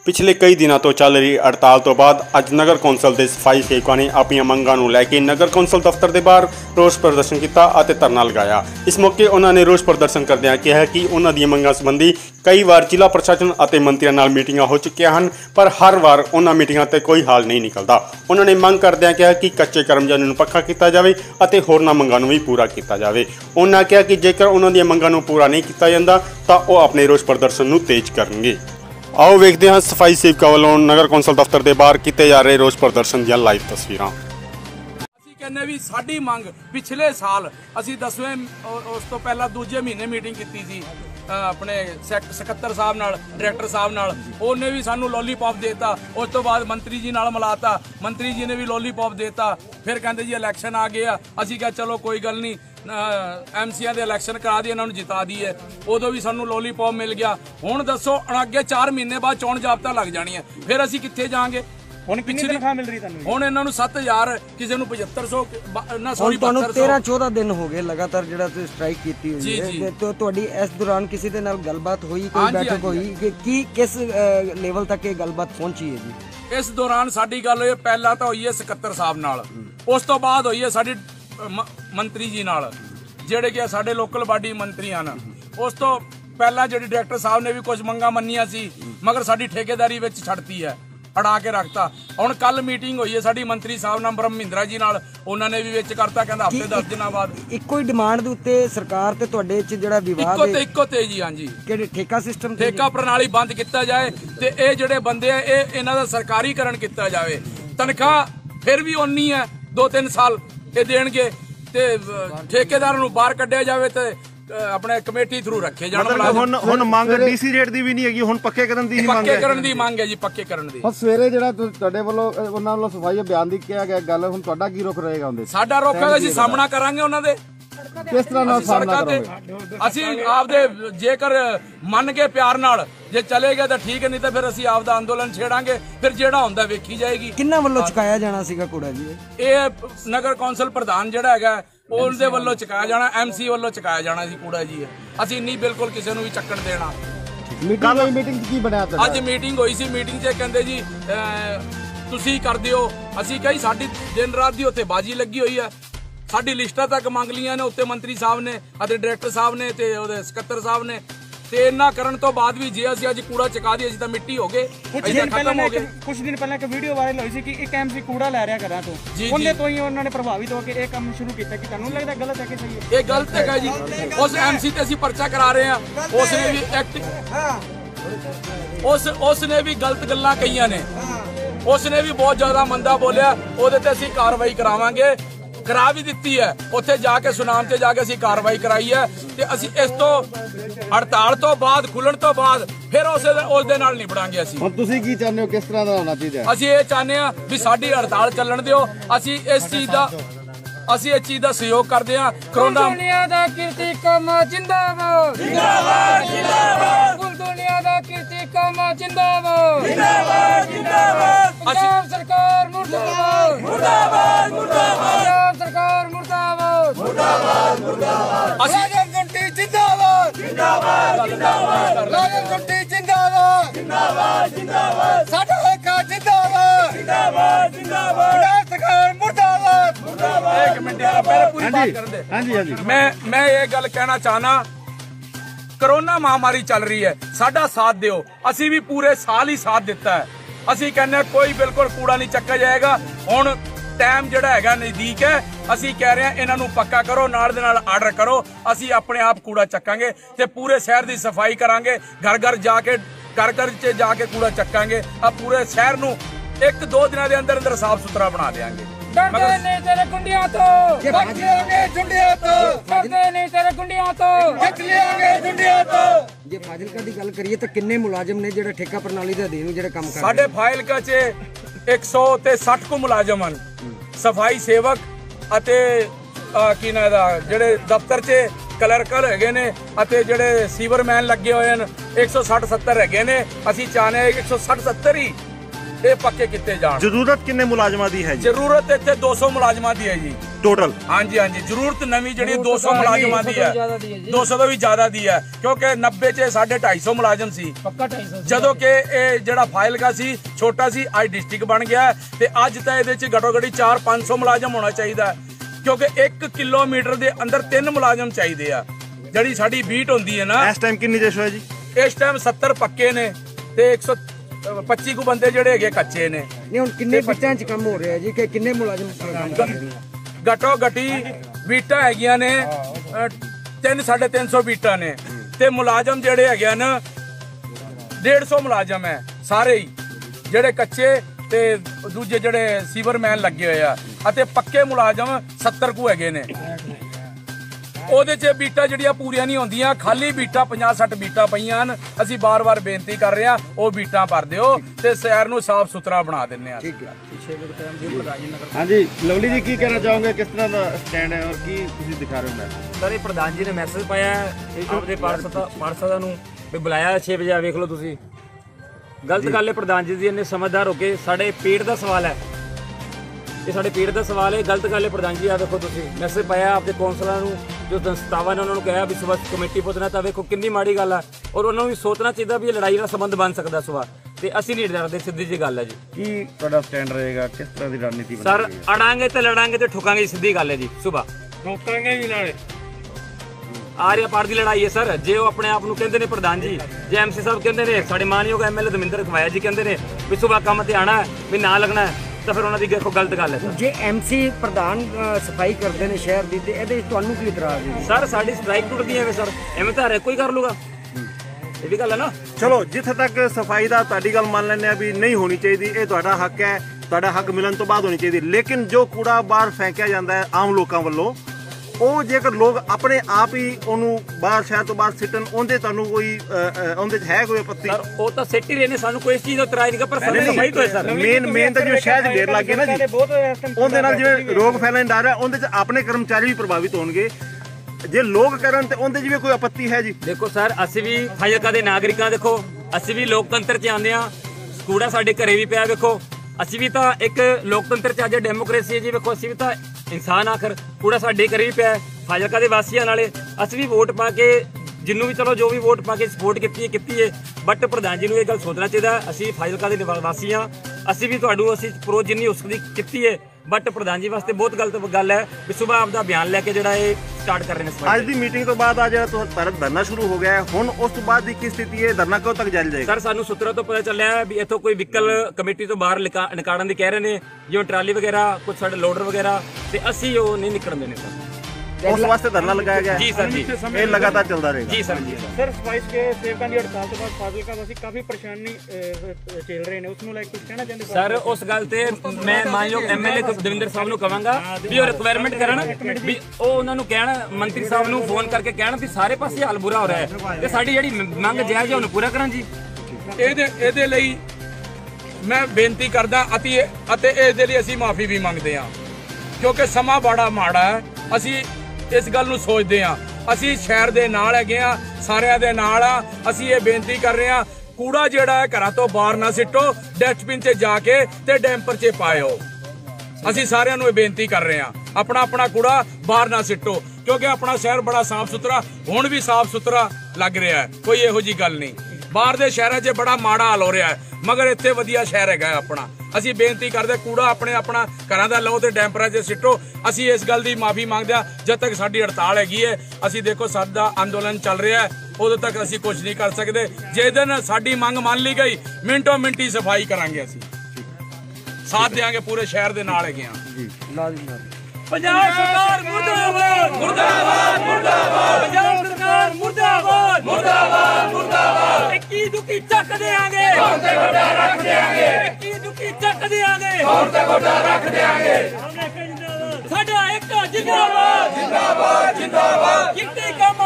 पिछले कई दिनों तो चल रही हड़ताल तो बाद अज नगर कौंसल के सफाई सेवकों ने अपन मंगों को लैके नगर कौंसल दफ्तर के बाहर रोष प्रदर्शन किया और धरना लगाया। इस मौके उन्होंने रोष प्रदर्शन करदे कहा कि उन्होंने मंगों संबंधी कई बार जिला प्रशासन और मंत्रियों नाल मीटिंगां हो चुकियां हैं, पर हर बार उन्होंने मीटिंगां ते कोई हाल नहीं निकलता। उन्होंने मंग करदे कहा कि कच्चे कर्मचारियों को पक्का किया जाए और होरना मंगों भी पूरा किया जाए। उन्होंने कहा कि जेकर उन्होंने मंगों पूरा नहीं किया जाता तो वह अपने रोष प्रदर्शन को तेज करेंगे। आओ वेखते हैं सफाई सेवकों वालों नगर कौंसल दफ्तर के बाहर किए जा रहे रोष प्रदर्शन दी लाइव तस्वीर। कहने भी साडी मंग पिछले साल असी 10वें उस तो पहला दूजे महीने मीटिंग की थी अपने सकत्तर साहब नाल डायरैक्टर साहब नाल, उन्हें भी सानू लॉलीपॉप देता। उस तो बाद मंत्री जी नाल मिलाता, मंत्री जी ने भी लॉलीपॉप देता। फिर कहते जी इलैक्शन आ गया, असी कहा चलो कोई गल नहीं एमसीआं दे इलैक्शन करा दी, इन्होंने जिता दी है। उदों भी सानू लॉलीपॉप मिल गया। हुण दसो अगे 4 महीने बाद चोण जाब्ता लग जानी है, फिर असी कित्थे जाएंगे? हुण कितनी तनख्वाह मिल रही तुहानू? हुण इन्हां नू 7000, किसी नू 7500 ना सॉरी 13-14 दिन हो गए लगातार जिहड़ा तुसीं स्ट्राइक कीती होई है। तो तुहाडी इस दौरान किसी दे नाल गलबात होई, कोई बैठक होई कि किस लेवल तक ये गलबात पहुंची है जी? इस दौरान साडी गल होई पहला तो होई है सकत्तर साहब नाल, उस तो बाद होई है साडी मंत्री जी नाल जिहड़े कि साडे लोकल बाडी मंत्री हैं। उस तो पहला जिहड़े डायरैक्टर साहब ने भी कुछ मंगां मन्नियां सी, मगर साडी ठेकेदारी विच छड्डती है, अड़ा के रखता। हुण कल मीटिंग हुई है साडी मंत्री साहब नाल ब्रह्मिंद्रा जी नाल, उन्होंने भी विच करता, कहंदा हफ्ते 10 दिनों बाद इक्को ही डिमांड दे उत्ते सरकार ते तुहाडे च जिहड़ा विवाद है इक्को ते जी। हां जी, किहड़े ठेका सिस्टम ठेका प्रणाली बंद किया जाए ते ये जिहड़े बंदे है ये इन्हां दा सरकारीकरण किया जाए। तनख्वाह फिर भी उन्नी है, 2-3 साल ये देणगे ते ठेकेदार नूं बाहर कढिया जाए ते अपने कमेटी थ्रू रखे जाण। हुण मंग डीसी रेट दी भी नहीं हैगी, हुण पक्के करन दी मंग है, पक्के करन दी मंग है जी, पक्के करन दी। हुण सवेरे जेड़ा तुहाडे ਵੱਲੋਂ ਉਹਨਾਂ ਵੱਲੋਂ सफाई अभियान दी किया गया गल, हुण तुहाडा की रुख रहेगा ਉਹਦੇ? ਸਾਡਾ ਰੁਖ ਹੈ ਅਸੀਂ ਸਾਹਮਣਾ ਕਰਾਂਗੇ ਉਹਨਾਂ ਦੇ। किस तरह ਨਾਲ ਸਾਹਮਣਾ ਕਰੋਗੇ? ਅਸੀਂ ਆਪਦੇ ਜੇਕਰ ਮੰਨ ਕੇ ਪਿਆਰ ਨਾਲ ਜੇ ਚਲੇ ਗਏ ਤਾਂ ਠੀਕ ਹੈ, ਨਹੀਂ ਤਾਂ ਫਿਰ ਅਸੀਂ ਆਪਦਾ ਅੰਦੋਲਨ ਛੇੜਾਂਗੇ। ਫਿਰ ਜਿਹੜਾ ਹੁੰਦਾ ਵੇਖੀ ਜਾਏਗੀ। ਕਿੰਨਾ ਵੱਲੋਂ ਚੁਕਾਇਆ ਜਾਣਾ ਸੀਗਾ ਕੂੜਾ ਜੀ? ਇਹ ਨਗਰ ਕੌਂਸਲ ਪ੍ਰਧਾਨ ਜਿਹੜਾ ਹੈਗਾ ਉਹਦੇ ਵੱਲੋਂ ਚੁਕਾਇਆ ਜਾਣਾ, ਐਮਸੀ ਵੱਲੋਂ ਚੁਕਾਇਆ ਜਾਣਾ ਸੀ ਕੂੜਾ ਜੀ। ਅਸੀਂ ਨਹੀਂ ਬਿਲਕੁਲ ਕਿਸੇ ਨੂੰ ਵੀ ਚੱਕਣ ਦੇਣਾ। ਮੀਟਿੰਗ ਕੀ ਬਣਿਆ ਤੁਹਾਡਾ? ਅੱਜ ਮੀਟਿੰਗ ਹੋਈ ਸੀ, ਮੀਟਿੰਗ 'ਚ ਕਹਿੰਦੇ ਜੀ ਤੁਸੀਂ ਕਰ ਦਿਓ। ਅਸੀਂ ਕਹੀ ਸਾਡੀ ਦਿਨ ਰਾਤ ਦੀ ਉੱਥੇ ਬਾਜੀ ਲੱਗੀ ਹੋਈ ਹੈ, ਸਾਡੀ ਲਿਸਟਾਂ ਤੱਕ ਮੰਗ ਲੀਆਂ ਨੇ ਉੱਤੇ ਮੰਤਰੀ ਸਾਹਿਬ ਨੇ ਅਤੇ ਡਾਇਰੈਕਟਰ ਸਾਹਿਬ ਨੇ ਤੇ ਉਹਦੇ ਸਕੱਤਰ ਸਾਹਿਬ ਨੇ। ਤੇ ਇੰਨਾ ਕਰਨ ਤੋਂ ਬਾਅਦ ਵੀ ਜੇ ਅਸੀਂ ਅੱਜ ਕੂੜਾ ਚੁਕਾ ਦਈਏ ਅਸੀਂ ਤਾਂ ਮਿੱਟੀ ਹੋ ਗਏ, ਅਸੀਂ ਖਤਮ ਹੋ ਗਏ। ਕੁਝ ਦਿਨ ਪਹਿਲਾਂ ਇੱਕ ਵੀਡੀਓ ਵਾਇਰਲ ਹੋਈ ਸੀ ਕਿ ਇੱਕ ਐਮਸੀ ਕੂੜਾ ਲੈ ਰਿਹਾ ਘਰਾਂ ਤੋਂ, ਉਹਨੇ ਤੋਂ ਹੀ ਉਹਨਾਂ ਨੇ ਪ੍ਰਭਾਵਿਤ ਹੋ ਕੇ ਇਹ ਕੰਮ ਸ਼ੁਰੂ ਕੀਤਾ। ਕਿ ਤੁਹਾਨੂੰ ਲੱਗਦਾ ਗਲਤ ਹੈ ਕਿ ਸਹੀ ਹੈ? ਇਹ ਗਲਤ ਹੈਗਾ ਜੀ। ਉਸ ਐਮਸੀ ਤੇ ਅਸੀਂ ਪਰਚਾ ਕਰਾ ਰਹੇ ਹਾਂ, ਉਸਨੇ ਵੀ ਉਸਨੇ ਵੀ ਗਲਤ ਗੱਲਾਂ ਕਹੀਆਂ ਨੇ, ਉਸਨੇ ਵੀ ਬਹੁਤ ਜ਼ਿਆਦਾ ਮੰਦਾ ਬੋਲਿਆ। ਉਹਦੇ ਤੇ ਅਸੀਂ ਕਾਰਵਾਈ ਕਰਾਵਾਂਗੇ, करा भी दी है। उत्थे जाके सुनाम से जाके असीं कार्रवाई कराई है ते असीं इस तो हड़ताल तो बाद खुलण तो बाद फिर उस दे नाल निबड़ांगे। असीं हुण तुसीं की चाहते हो, किस तरह दा होना चाहिए? असीं ये चाहते हैं भी साडी हड़ताल चलण दिओ। असीं इस चीज़ दा सहयोग करदे हां। कोरोना दुनिया दा कीर्ति कौम जिंदाबाद जिंदाबाद जिंदाबाद, कुल दुनिया दा कीर्ति कौम जिंदाबाद जिंदाबाद जिंदाबाद, पंजाब सरकार मुर्दाबाद मुर्दाबाद मुर्दाबाद, सरकार मुर्दाबाद मुर्दाबाद मुर्दाबाद, राजन गुंटी जिंदाबाद जिंदाबाद जिंदाबाद, राजन गुंटी जिंदाबाद जिंदाबाद जिंदाबाद, साडा हक्का जिंदाबाद जिंदाबाद जिंदाबाद, सरकार मुर्दाबाद मुर्दाबाद। एक मिनट यार, पहले पूरी बात कर दे। हाँ जी हाँ जी, मैं ये गल कहना चाहना, कोरोना महामारी चल रही है, साडा साथ दिओ। असी भी पूरे साल ही साथ दिता है। असी कहने कोई बिल्कुल कूड़ा नहीं चक्का जाएगा। हुण टाइम जिहड़ा हैगा नजदीक है, असी कह रहे हैं इन्हां नूं पक्का करो, नाल दे नाल आर्डर करो। असी अपने आप कूड़ा चक्कांगे ते पूरे शहर दी सफाई करांगे, घर घर जाके च जाके कूड़ा चक्कांगे। अब पूरे शहर नूं 1-2 दिनों के अंदर अंदर साफ सुथरा बना देंगे। डरते नहीं तेरे गुंडियां तो बच लेंगे, गुंडियां तो डरते नहीं तेरे गुंडियां तो बच लेंगे, गुंडियां तो। जे फाजिलका दी गल करिए तो किन्ने मुलाजम ने जेड़ा ठेका प्रणाली दे अधीन जेड़ा काम कर? साडे फाजिलका च 160 को मुलाजम हैं, सफाई सेवक अते की ना दा जेड़े दफ्तर च कलरकल हैगे ने अते जेड़े सीवरमैन लगे हुए हैं 160-70 हैगे ने। असीं चाहने 160-70 ही ये पक्के किते जाण। जरूरत किन्ने मुलाजमां दी है? जरूरत इत्थे 200 मुलाजमां दी है जी। ਟੋਟਲ। ਹਾਂਜੀ ਹਾਂਜੀ, ਜ਼ਰੂਰਤ ਨਵੀਂ ਜਿਹੜੀ 200 ਮੁਲਾਜ਼ਮਾਂ ਦੀ ਹੈ, 200 ਤੋਂ ਵੀ ਜ਼ਿਆਦਾ ਦੀ ਹੈ, ਕਿਉਂਕਿ 90 ਚ 250 ਮੁਲਾਜ਼ਮ ਸੀ ਪੱਕਾ 250, ਜਦੋਂ ਕਿ ਇਹ ਜਿਹੜਾ ਫਾਜ਼ਿਲਕਾ ਸੀ ਛੋਟਾ ਸੀ, ਅੱਜ ਡਿਸਟ੍ਰਿਕਟ ਬਣ ਗਿਆ ਤੇ ਅੱਜ ਤਾਂ ਇਹਦੇ ਚ ਘੱਟੋ ਘੱਟ 400-500 ਮੁਲਾਜ਼ਮ ਹੋਣਾ ਚਾਹੀਦਾ, ਕਿਉਂਕਿ 1 ਕਿਲੋਮੀਟਰ ਦੇ ਅੰਦਰ 3 ਮੁਲਾਜ਼ਮ ਚਾਹੀਦੇ ਆ। ਜਿਹੜੀ ਸਾਡੀ ਬੀਟ ਹੁੰਦੀ ਹੈ ਨਾ, ਇਸ ਟਾਈਮ ਕਿੰਨੀ ਜੇਸ਼ ਹੋਇਆ ਜੀ? ਇਸ ਟਾਈਮ 70 ਪੱਕੇ ਨੇ ਤੇ 125 ਕੁ ਬੰਦੇ ਜਿਹੜੇ ਹੈਗੇ ਕੱਚੇ ਨੇ। ਨਹੀਂ ਹੁਣ ਕਿੰਨੇ ਬੱਚਿਆਂ 'ਚ ਕੰਮ ਹੋ ਰਿਹਾ ਜੀ ਕਿ ਕਿੰਨੇ ਮੁਲਾਜ਼ਮ ਕੰਮ ਕਰ ਰਹੇ ਨੇ? ਘੱਟੋ ਘੱਟੀ ਬੀਟਾਂ ਹੈਗੀਆਂ ਨੇ 300-350 ਬੀਟਾਂ ਨੇ ਤੇ ਮੁਲਾਜ਼ਮ ਜਿਹੜੇ ਹੈਗੇ ਨੇ 150 ਮੁਲਾਜ਼ਮ ਹੈ ਸਾਰੇ ਹੀ, ਜਿਹੜੇ ਕੱਚੇ ਤੇ ਦੂਜੇ ਜਿਹੜੇ ਸੀਵਰਮੈਨ ਲੱਗੇ ਹੋਏ ਆ, ਅਤੇ ਪੱਕੇ ਮੁਲਾਜ਼ਮ 70 ਕੁ ਹੈਗੇ ਨੇ। ਉਹਦੇ 'ਚ ਬੀਟਾਂ ਜਿਹੜੀਆਂ ਪੂਰੀਆਂ ਨਹੀਂ ਹੁੰਦੀਆਂ, ਖਾਲੀ ਬੀਟਾਂ 50-60 ਬੀਟਾਂ ਪਈਆਂ ਹਨ। ਅਸੀਂ ਬਾਰ-ਬਾਰ ਬੇਨਤੀ ਕਰ ਰਹੇ ਹਾਂ ਉਹ ਬੀਟਾਂ ਭਰ ਦਿਓ ਤੇ ਸ਼ਹਿਰ ਨੂੰ ਸਾਫ਼ ਸੁਥਰਾ ਬਣਾ ਦਿੰਦੇ ਆ। ਠੀਕ ਹੈ। ਹਾਂਜੀ ਲਵਲੀ ਜੀ, ਕੀ ਕਹਿਣਾ ਚਾਹੋਗੇ, ਕਿਸ ਤਰ੍ਹਾਂ ਦਾ ਸਟੈਂਡ ਹੈ ਔਰ ਕੀ ਤੁਸੀਂ ਦਿਖਾ ਰਹੇ ਹੋ ਮੈਸੇਜ? ਸਰ ਇਹ ਪ੍ਰਧਾਨ ਜੀ ਨੇ ਮੈਸੇਜ ਪਾਇਆ ਹੈ ਆਪਣੇ ਪਾਰਸ਼ਦਾਂ ਨੂੰ ਵੀ ਬੁਲਾਇਆ 6 ਵਜੇ, ਵੇਖ ਲਓ ਤੁਸੀਂ। ਗਲਤ ਗੱਲ ਹੈ ਪ੍ਰਧਾਨ ਜੀ ਇੰਨੇ ਸਮਝਦਾਰ ਹੋ ਕੇ, ਸਾਡੇ ਪੇਟ ਦਾ ਸਵਾਲ ਹੈ, ਇਹ ਸਾਡੇ ਪੇਟ ਦਾ ਸਵਾਲ ਹੈ, ਗਲਤ ਗੱਲ ਹੈ ਪ੍ਰਧਾਨ ਜੀ। ਆ ਵੇਖੋ ਤੁਸੀਂ ਮੈਸੇਜ ਪਾਇਆ ਆਪਣੇ ਕੌਂਸਲਰਾਂ ਨੂੰ, ਜੋ ਸੰਸਥਾਵਾਂ ਨੇ ਉਹਨਾਂ ਨੂੰ ਕਿਹਾ ਵੀ ਸੁਬਾ ਕਮੇਟੀ ਪੁੱਛਣਾ, ਤਾਂ ਵੇਖੋ ਕਿੰਨੀ ਮਾੜੀ ਗੱਲ ਹੈ। ਔਰ ਉਹਨਾਂ ਨੂੰ ਵੀ ਸੋਚਣਾ ਚਾਹੀਦਾ ਵੀ ਇਹ ਲੜਾਈ ਦਾ ਸੰਬੰਧ ਬਣ ਸਕਦਾ ਸੁਬਾ, ਤੇ ਅਸੀਂ ਨਹੀਂ ਡਰਦੇ, ਸਿੱਧੀ ਜੀ ਗੱਲ ਹੈ ਜੀ। ਕੀ ਤੁਹਾਡਾ ਸਟੈਂਡ ਰਹੇਗਾ, ਕਿਸ ਤਰ੍ਹਾਂ ਦੀ ਰਣਨੀਤੀ ਸਰ ਅੜਾਂਗੇ ਤੇ ਲੜਾਂਗੇ ਤੇ ਠੁਕਾਂਗੇ, ਸਿੱਧੀ ਗੱਲ ਹੈ ਜੀ। ਸੁਬਾ ਰੋਕਾਂਗੇ ਵੀ ਨਾਲੇ ਆਰਿਆ ਪਾਰ ਦੀ ਲੜਾਈ ਹੈ ਸਰ। ਜੇ ਉਹ ਆਪਣੇ ਆਪ ਨੂੰ ਕਹਿੰਦੇ ਨੇ ਪ੍ਰਧਾਨ ਜੀ, ਜੇ ਐਮਸੀ ਸਾਹਿਬ ਕਹਿੰਦੇ ਨੇ, ਸਾਡੇ ਮਾਨਯੋਗ ਐਮਐਲਏ ਦਮਿੰਦਰ ਖਵਾਇਆ ਜੀ ਕਹਿੰਦੇ ਨੇ ਵੀ ਸੁਬਾ ਕੰਮ ਤੇ ਆਣਾ ਹੈ, ਵੀ ਨਾ ਲੱਗਣਾ, ਤਾਂ ਫਿਰ ਉਹਨਾਂ ਦੀ ਦੇਖੋ ਗਲਤ ਗੱਲ ਹੈ ਸਰ। ਜੇ ਐਮਸੀ ਪ੍ਰਧਾਨ ਸਫਾਈ ਕਰਦੇ ਨੇ ਸ਼ਹਿਰ ਦੀ ਤੇ ਇਹਦੇ ਤੁਹਾਨੂੰ ਕੀ ਇਤਰਾਜ਼ ਹੈ? ਸਰ ਸਾਡੀ ਸਟ੍ਰਾਈਕ ਟੁੱਟਦੀ ਹੈ ਸਰ, ਐਵੇਂ ਤਾਂ ਹਰ ਕੋਈ ਕਰ ਲੂਗਾ, ਇਹ ਵੀ ਗੱਲ ਹੈ ਨਾ। ਚਲੋ ਜਿੱਥੇ ਤੱਕ ਸਫਾਈ ਦਾ ਤੁਹਾਡੀ ਗੱਲ ਮੰਨ ਲੈਂਦੇ ਆ ਵੀ ਨਹੀਂ ਹੋਣੀ ਚਾਹੀਦੀ, ਇਹ ਤੁਹਾਡਾ ਹੱਕ ਹੈ, ਤੁਹਾਡਾ ਹੱਕ ਮਿਲਣ ਤੋਂ ਬਾਅਦ ਹੋਣੀ ਚਾਹੀਦੀ, ਲੇਕਿਨ ਜੋ ਕੂੜਾ ਬਾਹਰ ਫੈਂਕਿਆ ਜਾਂਦਾ ਹੈ ਆਮ ਲੋਕਾਂ ਵੱਲੋਂ, ਉਹ ਜੇਕਰ ਲੋਕ ਆਪਣੇ ਆਪ ਹੀ ਉਹਨੂੰ ਬਾਹਰ ਸ਼ਹਿਰ ਤੋਂ ਬਾਹਰ ਸਿੱਟਣ, ਉਹਦੇ ਤੁਹਾਨੂੰ ਕੋਈ ਉਹਦੇ 'ਚ ਹੈ ਕੋਈ ਆਪੱਤੀ? ਸਰ ਉਹ ਤਾਂ ਸਿੱਟ ਹੀ ਰਹੇ ਨੇ, ਸਾਨੂੰ ਕੋਈ ਇਸ ਚੀਜ਼ ਦਾ ਇਤਰਾਜ਼ ਨਹੀਂ, ਪਰ ਸਾਨੂੰ ਸਫਾਈ ਤੋਂ ਹੈ ਸਰ। ਮੇਨ ਤਾਂ ਜਿਵੇਂ ਸ਼ਹਿਰ 'ਚ ਢੇਰ ਲੱਗ ਗਏ ਨਾ ਜੀ, ਉਹਦੇ ਨਾਲ ਜਿਵੇਂ ਰੋਗ ਫੈਲਣ ਦਾ ਡਰ ਹੈ, ਉਹਦੇ 'ਚ ਆਪਣੇ ਕਰਮਚਾਰੀ ਵੀ ਪ੍ਰਭਾਵਿਤ ਹੋਣਗੇ। ਜੇ ਲੋਕ ਕਰਨ ਤੇ ਉਹਦੇ 'ਚ ਵੀ ਕੋਈ ਆਪੱਤੀ ਹੈ ਜੀ? ਦੇਖੋ ਸਰ ਅਸੀਂ ਵੀ ਫਾਜ਼ਿਲਕਾ ਦੇ ਨਾਗਰਿਕਾਂ, ਦੇਖੋ ਅਸੀਂ ਵੀ ਲੋਕਤੰਤਰ 'ਚ ਆਉਂਦੇ ਆ, ਕੂੜਾ ਸਾਡੇ ਘਰੇ ਵੀ ਪਿਆ, ਵੇਖੋ ਅਸੀਂ ਵੀ ਤਾਂ ਇੱਕ ਲੋਕਤੰਤਰ 'ਚ ਅੱਜ ਡੈਮੋਕ੍ਰੇਸੀ ਹੈ ਜੀ, ਵੇਖੋ ਅਸੀਂ ਵੀ ਤਾਂ ਇਨਸਾਨ, ਆਖਰ ਕੂੜਾ ਸਾਡੇ ਘਰੇ ਵੀ ਪਿਆ। ਫਾਜ਼ਿਲਕਾ ਦੇ ਵਾਸੀਆਂ ਨਾਲੇ ਅਸੀਂ ਵੀ ਵੋਟ ਪਾ ਕੇ, ਜਿੰਨੂੰ ਵੀ ਚਲੋ ਜੋ ਵੀ ਵੋਟ ਪਾ ਕੇ ਸਪੋਰਟ ਕੀਤੀ ਹੈ, ਬਟ ਪ੍ਰਧਾਨ ਜੀ ਨੂੰ ਇਹ ਗੱਲ ਸੋਚਣਾ ਚਾਹੀਦਾ, ਅਸੀਂ ਫਾਜ਼ਿਲਕਾ ਦੇ ਵਾਸੀ ਹਾਂ, ਅਸੀਂ ਵੀ ਤੁਹਾਨੂੰ ਅਸੀਂ ਪ੍ਰੋ ਜਿੰਨੀ ਉਸਦੀ ਕੀਤੀ ਹੈ, ਬਟ ਪ੍ਰਧਾਨ ਜੀ ਵਾਸਤੇ ਬਹੁਤ ਗਲਤ ਗੱਲ ਹੈ ਵੀ ਸੁਬਾਹ ਆਪਦਾ ਬਿਆਨ ਲੈ ਕੇ ਜਿਹੜਾ ਇਹ ਸਟਾਰਟ ਕਰ ਰਹੇ ਨੇ। ਅੱਜ ਦੀ ਮੀਟਿੰਗ ਤੋਂ ਬਾਅਦ ਆ ਜਿਹੜਾ ਤੁਹਾਡਾ ਧਰਨਾ ਸ਼ੁਰੂ ਹੋ ਗਿਆ ਹੈ, ਹੁਣ ਉਸ ਤੋਂ ਬਾਅਦ ਦੀ ਕੀ ਸਥਿਤੀ ਹੈ? ਧਰਨਾ ਕਦੋਂ ਤੱਕ ਜਾਰੀ ਰਹੇਗਾ? ਸਰ ਸਾਨੂੰ ਸੂਤਰਾਂ ਤੋਂ ਪਤਾ ਚੱਲਿਆ ਵੀ ਇੱਥੋਂ ਕੋਈ ਵਹੀਕਲ ਕਮੇਟੀ ਤੋਂ ਬਾਹਰ ਨਿਕਾਲਣ ਦੀ ਕਹਿ ਰਹੇ ਨੇ, ਜਿਵੇਂ ਟਰਾਲੀ ਵਗੈਰਾ, ਕੁਝ ਸਾਡੇ ਲੋਡਰ ਵਗੈਰਾ, ਤੇ ਅਸੀਂ ਉਹ ਨਹੀਂ ਨਿਕਲਣ ਦੇਣੇ ਸਰ। ਉਸ ਵਾਸਤੇ ਧਰਨਾ ਲਗਾਇਆ ਗਿਆ ਜੀ ਸਰ ਜੀ, ਇਹ ਲਗਾਤਾਰ ਚੱਲਦਾ ਰਹੇਗਾ ਜੀ ਸਰ ਜੀ। ਸਰ ਸਫਾਈ ਕੇ ਸੇਵਕਾਂ ਦੀ ਹੜਤਾਲ ਤੋਂ ਬਾਅਦ ਫਾਜ਼ਿਲਕਾ ਵਾਸੀ ਕਾਫੀ ਪਰੇਸ਼ਾਨੀ ਝੇਲ ਰਹੇ ਨੇ, ਉਸ ਨੂੰ ਲੈ ਕੇ ਕੁਝ ਕਹਿਣਾ ਚਾਹੁੰਦੇ? ਸਰ ਉਸ ਗੱਲ ਤੇ ਮੈਂ ਮਾਨਯੋਗ ਐਮਐਲਏ ਦਵਿੰਦਰ ਸਾਹਿਬ ਨੂੰ ਕਹਾਂਗਾ ਵੀ ਉਹ ਰਿਕੁਆਇਰਮੈਂਟ ਕਰਨ, ਵੀ ਉਹ ਉਹਨਾਂ ਨੂੰ ਕਹਿਣ, ਮੰਤਰੀ ਸਾਹਿਬ ਨੂੰ ਫੋਨ ਕਰਕੇ ਕਹਿਣ ਵੀ ਸਾਰੇ ਪਾਸੇ ਹਾਲ ਬੁਰਾ ਹੋ ਰਿਹਾ ਹੈ ਤੇ ਸਾਡੀ ਜਿਹੜੀ ਮੰਗ ਜਾਇਜ਼ ਹੈ ਉਹਨੂੰ ਪੂਰਾ ਕਰਨ ਜੀ। ਇਹਦੇ ਲਈ ਮੈਂ ਬੇਨਤੀ ਕਰਦਾ ਅਤੇ ਇਹਦੇ ਲਈ ਅਸੀਂ ਮਾਫੀ ਵੀ ਮੰਗਦੇ ਹਾਂ, ਕਿਉਂਕਿ ਸਮਾਂ ਬੜਾ ਮਾੜਾ ਹੈ। ਅਸੀਂ ਇਸ ਗੱਲ ਨੂੰ ਸੋਚਦੇ ਹਾਂ, ਅਸੀਂ ਸ਼ਹਿਰ ਦੇ ਨਾਲ ਹੈਗੇ ਆ, ਸਾਰਿਆਂ ਦੇ ਨਾਲ ਆ। ਅਸੀਂ ਇਹ ਬੇਨਤੀ ਕਰ ਰਹੇ ਹਾਂ, ਕੂੜਾ ਜਿਹੜਾ ਹੈ ਘਰਾਂ ਤੋਂ ਬਾਹਰ ਨਾ ਸਿੱਟੋ, ਡਸਟਬਿਨ 'ਚ ਜਾ ਕੇ ਤੇ ਡੈਂਪਰ 'ਚ ਪਾਇਓ। ਅਸੀਂ ਸਾਰਿਆਂ ਨੂੰ ਇਹ ਬੇਨਤੀ ਕਰ ਰਹੇ ਹਾਂ, ਆਪਣਾ ਕੂੜਾ ਬਾਹਰ ਨਾ ਸਿੱਟੋ, ਕਿਉਂਕਿ ਆਪਣਾ ਸ਼ਹਿਰ ਬੜਾ ਸਾਫ਼ ਸੁਥਰਾ, ਹੁਣ ਵੀ ਸਾਫ਼ ਸੁਥਰਾ ਲੱਗ ਰਿਹਾ ਹੈ, ਕੋਈ ਇਹੋ ਜੀ ਗੱਲ ਨਹੀਂ। ਬਾਹਰ ਦੇ ਸ਼ਹਿਰਾਂ 'ਚ ਬੜਾ ਮਾੜਾ ਹਾਲ ਹੋ ਰਿਹਾ ਹੈ, ਮਗਰ ਇੱਥੇ ਵਧੀਆ ਸ਼ਹਿਰ ਹੈਗਾ ਆਪਣਾ। ਅਸੀਂ ਬੇਨਤੀ ਕਰਦੇ ਕੂੜਾ ਆਪਣਾ ਘਰਾਂ ਦਾ ਲਓ ਤੇ ਡੈਂਪਰਾਂ 'ਚ ਸਿੱਟੋ। ਅਸੀਂ ਇਸ ਗੱਲ ਦੀ ਮਾਫੀ ਮੰਗਦੇ ਹਾਂ। ਜਦ ਤੱਕ ਸਾਡੀ ਹੜਤਾਲ ਹੈਗੀ ਹੈ, ਅਸੀਂ ਦੇਖੋ ਸਾਡਾ ਅੰਦੋਲਨ ਚੱਲ ਰਿਹਾ ਹੈ, ਉਦੋਂ ਤੱਕ ਅਸੀਂ ਕੁਝ ਨਹੀਂ ਕਰ ਸਕਦੇ। ਜੇ ਦਿਨ ਸਾਡੀ ਮੰਗ ਮੰਨ ਲਈ ਗਈ, ਮਿੰਟੋ ਮਿੰਟੀ ਸਫਾਈ ਕਰਾਂਗੇ, ਅਸੀਂ ਸਾਥ ਦੇਵਾਂਗੇ, ਪੂਰੇ ਸ਼ਹਿਰ ਦੇ ਨਾਲ ਹੈਗੇ ਹਾਂ। ਪੰਜਾਬ ਸਰਕਾਰ ਮੁਰਦਾਬਾਦ, ਮੁਰਦਾਬਾਦ, ਮੁਰਦਾਬਾਦ। ਪੰਜਾਬ ਸਰਕਾਰ ਮੁਰਦਾਬਾਦ, ਮੁਰਦਾਬਾਦ, ਮੁਰਦਾਬਾਦ। ਇੱਕੀ ਦੁੱਕੀ ਚੱਕ ਦੇਾਂਗੇ, ਹੋਰ ਤੇ ਗੋਡਾ ਰੱਖ ਦੇਾਂਗੇ। ਇੱਕੀ ਦੁੱਕੀ ਚੱਕ ਦੇਾਂਗੇ, ਹੋਰ ਤੇ ਗੋਡਾ ਰੱਖ ਦੇਾਂਗੇ। ਸਾਡਾ ਇੱਕ ਜਿੰਦਾਬਾਦ, ਜਿੰਦਾਬਾਦ, ਜਿੰਦਾਬਾਦ। ਕਿਤੇ ਕੰਮ